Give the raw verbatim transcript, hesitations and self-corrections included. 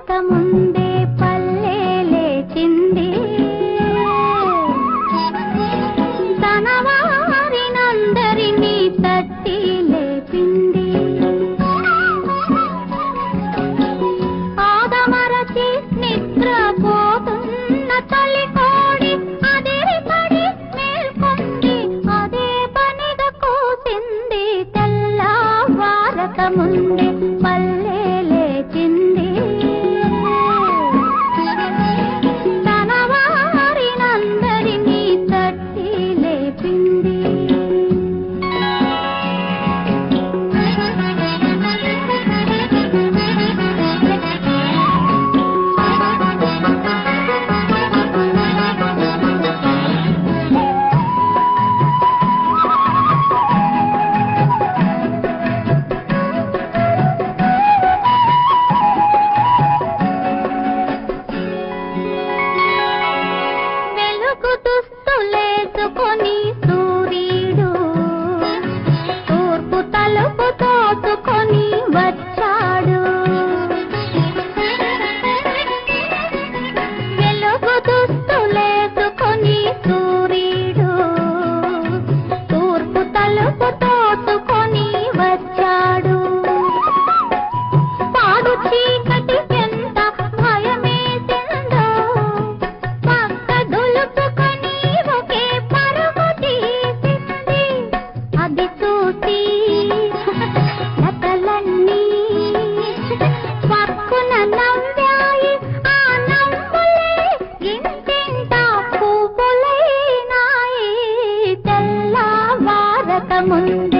ముందే పల్లె లేచింది తన వారినందరినీ తట్టి లేపింది ఆదమరచి నిద్రపోతున్న తల్లి కోడి అదిరి పడి మేల్కొంది అదే పనిగా కూసింది తెల్లవారక ముందే పల్లె లేచింది తన వారినందరినీ తట్టి లేపింది దుస్తులేసుకొని సూర్యుడు తూర్పు తలుపు తోసుకొని వచ్చాడు వెలుగు దుస్తులేసుకొని సూర్యుడు తూర్పు తలుపు తోసుకొని వచ్చాడు పాడు చీకటి ఎంత భయమేసిందో పక్క దులుపుకొని ఒకే పరుగు తీసింది అది చూసి లతలన్నీ పక్కున నవ్వాయి ఆ నవ్వులే ఇంటింట పువ్వులైనాయి తెల్లవారక ముందే